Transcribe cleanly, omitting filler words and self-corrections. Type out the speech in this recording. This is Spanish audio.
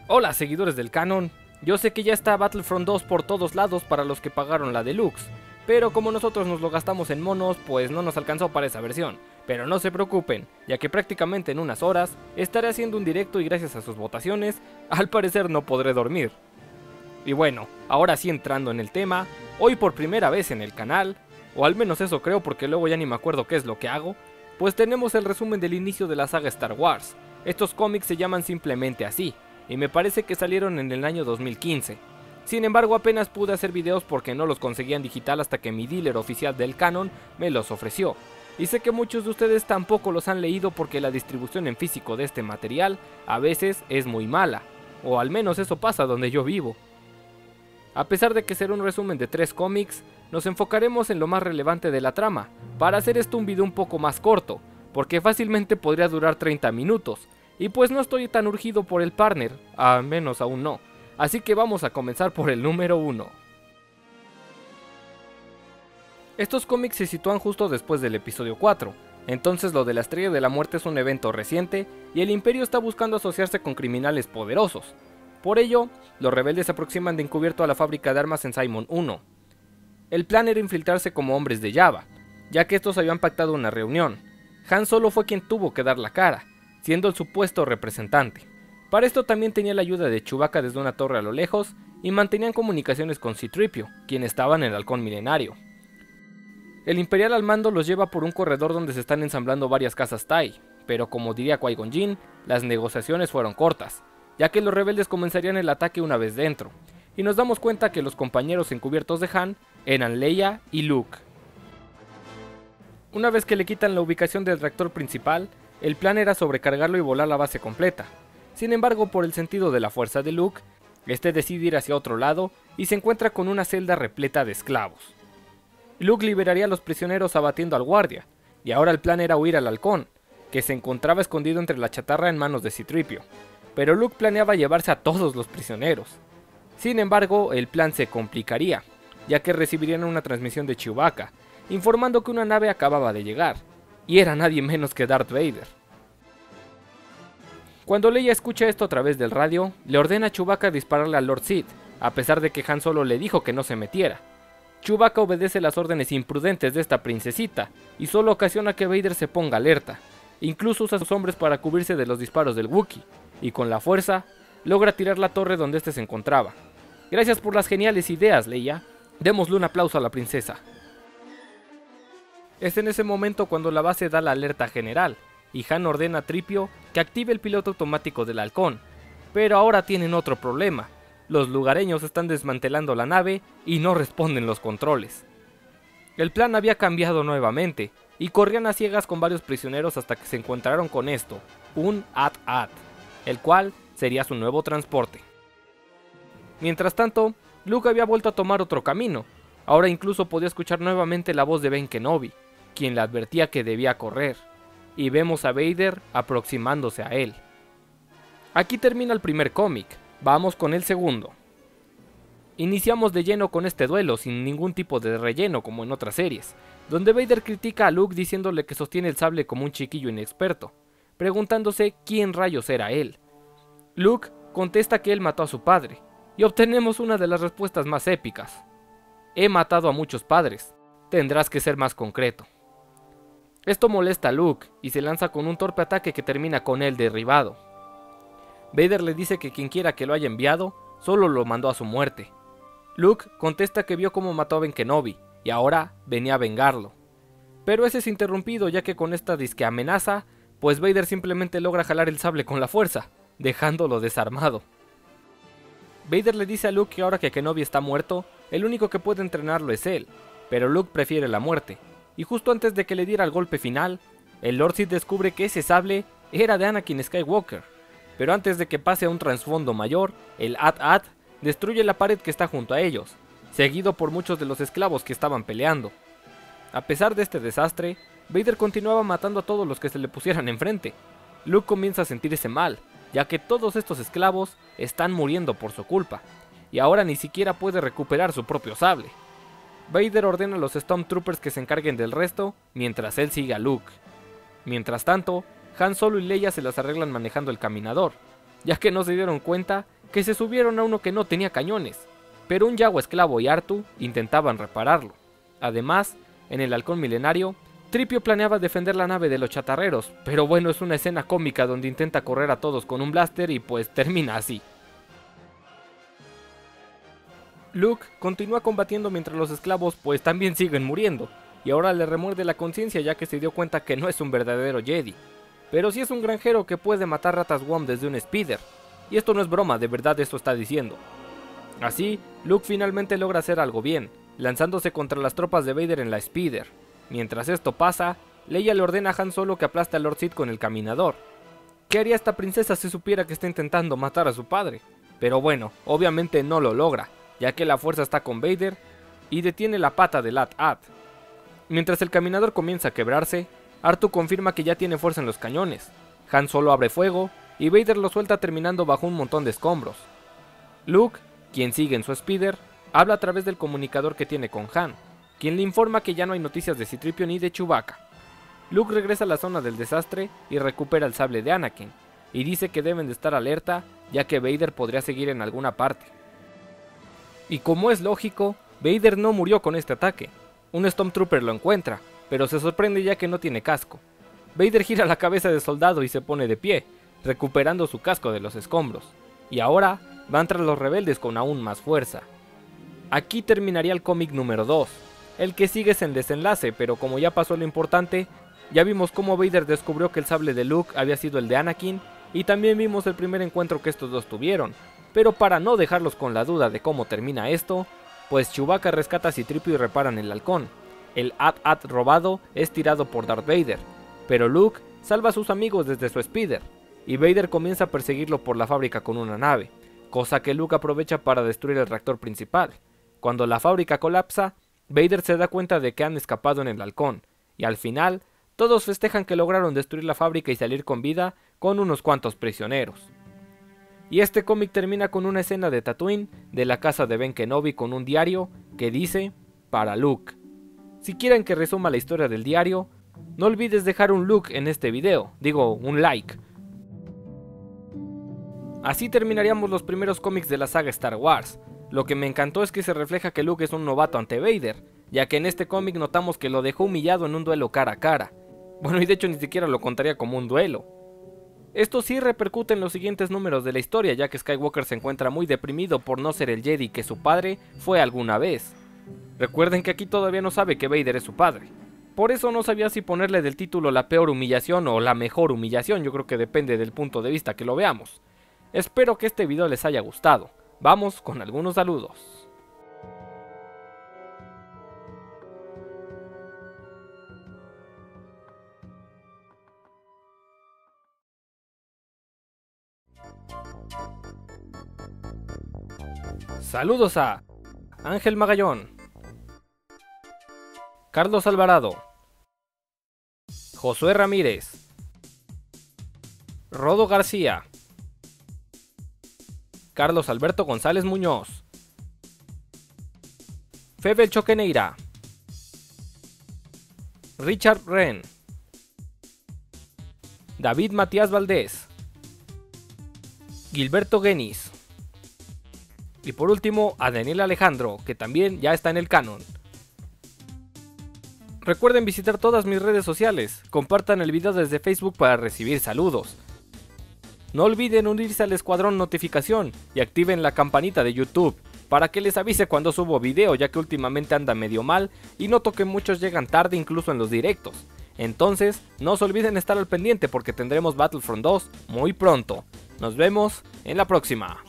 Hola seguidores del canon, yo sé que ya está Battlefront 2 por todos lados para los que pagaron la deluxe, pero como nosotros nos lo gastamos en monos, pues no nos alcanzó para esa versión. Pero no se preocupen, ya que prácticamente en unas horas estaré haciendo un directo y gracias a sus votaciones, al parecer no podré dormir. Y bueno, ahora sí entrando en el tema, hoy por primera vez en el canal, o al menos eso creo porque luego ya ni me acuerdo qué es lo que hago, pues tenemos el resumen del inicio de la saga Star Wars. Estos cómics se llaman simplemente así, y me parece que salieron en el año 2015. Sin embargo, apenas pude hacer videos porque no los conseguía en digital hasta que mi dealer oficial del canon me los ofreció. Y sé que muchos de ustedes tampoco los han leído porque la distribución en físico de este material a veces es muy mala, o al menos eso pasa donde yo vivo. A pesar de que será un resumen de 3 cómics, nos enfocaremos en lo más relevante de la trama, para hacer esto un video un poco más corto, porque fácilmente podría durar 30 minutos, y pues no estoy tan urgido por el partner, al menos aún no, así que vamos a comenzar por el número 1. Estos cómics se sitúan justo después del episodio 4, entonces lo de la Estrella de la Muerte es un evento reciente, y el Imperio está buscando asociarse con criminales poderosos. Por ello, los rebeldes se aproximan de encubierto a la fábrica de armas en Simon 1. El plan era infiltrarse como hombres de Jabba, ya que estos habían pactado una reunión. Han Solo fue quien tuvo que dar la cara, siendo el supuesto representante. Para esto también tenía la ayuda de Chewbacca desde una torre a lo lejos, y mantenían comunicaciones con C-3PO, quien estaba en el halcón milenario. El Imperial al mando los lleva por un corredor donde se están ensamblando varias casas TIE, pero como diría Qui-Gon Jinn, las negociaciones fueron cortas, ya que los rebeldes comenzarían el ataque una vez dentro, y nos damos cuenta que los compañeros encubiertos de Han eran Leia y Luke. Una vez que le quitan la ubicación del reactor principal, el plan era sobrecargarlo y volar la base completa. Sin embargo, por el sentido de la fuerza de Luke, este decide ir hacia otro lado y se encuentra con una celda repleta de esclavos. Luke liberaría a los prisioneros abatiendo al guardia, y ahora el plan era huir al halcón, que se encontraba escondido entre la chatarra en manos de C-3PO, pero Luke planeaba llevarse a todos los prisioneros. Sin embargo, el plan se complicaría, ya que recibirían una transmisión de Chewbacca, informando que una nave acababa de llegar, y era nadie menos que Darth Vader. Cuando Leia escucha esto a través del radio, le ordena a Chewbacca dispararle al Lord Sith, a pesar de que Han Solo le dijo que no se metiera. Chewbacca obedece las órdenes imprudentes de esta princesita, y solo ocasiona que Vader se ponga alerta. Incluso usa a sus hombres para cubrirse de los disparos del Wookiee, y con la fuerza, logra tirar la torre donde este se encontraba. Gracias por las geniales ideas, Leia. Démosle un aplauso a la princesa. Es en ese momento cuando la base da la alerta general, y Han ordena a Tripio que active el piloto automático del halcón. Pero ahora tienen otro problema. Los lugareños están desmantelando la nave y no responden los controles. El plan había cambiado nuevamente, y corrían a ciegas con varios prisioneros hasta que se encontraron con esto, un AT-AT, el cual sería su nuevo transporte. Mientras tanto, Luke había vuelto a tomar otro camino. Ahora incluso podía escuchar nuevamente la voz de Ben Kenobi, quien le advertía que debía correr, y vemos a Vader aproximándose a él. Aquí termina el primer cómic, vamos con el segundo. Iniciamos de lleno con este duelo sin ningún tipo de relleno como en otras series, donde Vader critica a Luke diciéndole que sostiene el sable como un chiquillo inexperto, preguntándose quién rayos era él. Luke contesta que él mató a su padre, y obtenemos una de las respuestas más épicas. He matado a muchos padres, tendrás que ser más concreto. Esto molesta a Luke, y se lanza con un torpe ataque que termina con él derribado. Vader le dice que quien quiera que lo haya enviado, solo lo mandó a su muerte. Luke contesta que vio cómo mató a Ben Kenobi, y ahora venía a vengarlo. Pero ese es interrumpido ya que con esta disque amenaza, pues Vader simplemente logra jalar el sable con la fuerza, dejándolo desarmado. Vader le dice a Luke que ahora que Kenobi está muerto, el único que puede entrenarlo es él, pero Luke prefiere la muerte, y justo antes de que le diera el golpe final, el Lord Sith descubre que ese sable era de Anakin Skywalker, pero antes de que pase a un trasfondo mayor, el AT-AT destruye la pared que está junto a ellos, seguido por muchos de los esclavos que estaban peleando. A pesar de este desastre, Vader continuaba matando a todos los que se le pusieran enfrente. Luke comienza a sentirse mal, ya que todos estos esclavos están muriendo por su culpa, y ahora ni siquiera puede recuperar su propio sable. Vader ordena a los Stormtroopers que se encarguen del resto, mientras él sigue a Luke. Mientras tanto, Han Solo y Leia se las arreglan manejando el caminador, ya que no se dieron cuenta que se subieron a uno que no tenía cañones, pero un Yawa esclavo y Artu intentaban repararlo. Además, en el halcón milenario, Tripio planeaba defender la nave de los chatarreros, pero bueno, es una escena cómica donde intenta correr a todos con un blaster y pues termina así. Luke continúa combatiendo mientras los esclavos pues también siguen muriendo, y ahora le remuerde la conciencia ya que se dio cuenta que no es un verdadero Jedi, pero sí es un granjero que puede matar ratas Womp desde un speeder, y esto no es broma, de verdad esto está diciendo. Así, Luke finalmente logra hacer algo bien, lanzándose contra las tropas de Vader en la speeder. Mientras esto pasa, Leia le ordena a Han Solo que aplaste a Lord Sith con el caminador. ¿Qué haría esta princesa si supiera que está intentando matar a su padre? Pero bueno, obviamente no lo logra, ya que la fuerza está con Vader y detiene la pata del AT-AT. Mientras el caminador comienza a quebrarse, Artu confirma que ya tiene fuerza en los cañones. Han Solo abre fuego y Vader lo suelta terminando bajo un montón de escombros. Luke, quien sigue en su speeder, habla a través del comunicador que tiene con Han, quien le informa que ya no hay noticias de C-3PO ni de Chewbacca. Luke regresa a la zona del desastre y recupera el sable de Anakin, y dice que deben de estar alerta ya que Vader podría seguir en alguna parte. Y como es lógico, Vader no murió con este ataque. Un Stormtrooper lo encuentra, pero se sorprende ya que no tiene casco. Vader gira la cabeza del soldado y se pone de pie, recuperando su casco de los escombros, y ahora van tras los rebeldes con aún más fuerza. Aquí terminaría el cómic número 2. El que sigue es el desenlace, pero como ya pasó lo importante, ya vimos cómo Vader descubrió que el sable de Luke había sido el de Anakin, y también vimos el primer encuentro que estos dos tuvieron. Pero para no dejarlos con la duda de cómo termina esto, pues Chewbacca rescata a C-3PO y reparan el halcón. El AT-AT robado es tirado por Darth Vader, pero Luke salva a sus amigos desde su speeder, y Vader comienza a perseguirlo por la fábrica con una nave, cosa que Luke aprovecha para destruir el reactor principal. Cuando la fábrica colapsa, Vader se da cuenta de que han escapado en el halcón, y al final, todos festejan que lograron destruir la fábrica y salir con vida con unos cuantos prisioneros. Y este cómic termina con una escena de Tatooine, de la casa de Ben Kenobi con un diario que dice, para Luke. Si quieren que resuma la historia del diario, no olvides dejar un Luke en este video, digo un like. Así terminaríamos los primeros cómics de la saga Star Wars. Lo que me encantó es que se refleja que Luke es un novato ante Vader, ya que en este cómic notamos que lo dejó humillado en un duelo cara a cara. Bueno, y de hecho ni siquiera lo contaría como un duelo. Esto sí repercute en los siguientes números de la historia, ya que Skywalker se encuentra muy deprimido por no ser el Jedi que su padre fue alguna vez. Recuerden que aquí todavía no sabe que Vader es su padre. Por eso no sabía si ponerle del título la peor humillación o la mejor humillación, yo creo que depende del punto de vista que lo veamos. Espero que este video les haya gustado. Vamos con algunos saludos. Saludos a Ángel Magallón, Carlos Alvarado, Josué Ramírez, Rodo García, Carlos Alberto González Muñoz, Febel Choqueneira, Richard Ren, David Matías Valdés, Gilberto Genis, y por último a Daniel Alejandro, que también ya está en el canon. Recuerden visitar todas mis redes sociales, compartan el video desde Facebook para recibir saludos. No olviden unirse al escuadrón notificación y activen la campanita de YouTube para que les avise cuando subo video, ya que últimamente anda medio mal y noto que muchos llegan tarde incluso en los directos. Entonces no se olviden estar al pendiente porque tendremos Battlefront 2 muy pronto. Nos vemos en la próxima.